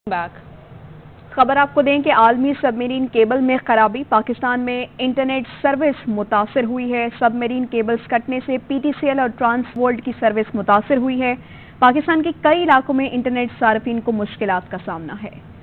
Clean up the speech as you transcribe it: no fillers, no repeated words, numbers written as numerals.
Back खबर आपको दें कि आलमी सबमरीन केबल में खराबी, पाकिस्तान में इंटरनेट सर्विस मुतासर हुई है। सबमरीन केबल्स कटने से पीटीसीएल और ट्रांसवर्ल्ड की सर्विस मुतासर हुई है। पाकिस्तान के कई इलाकों में इंटरनेट सार्फिन को मुश्किलात का सामना है।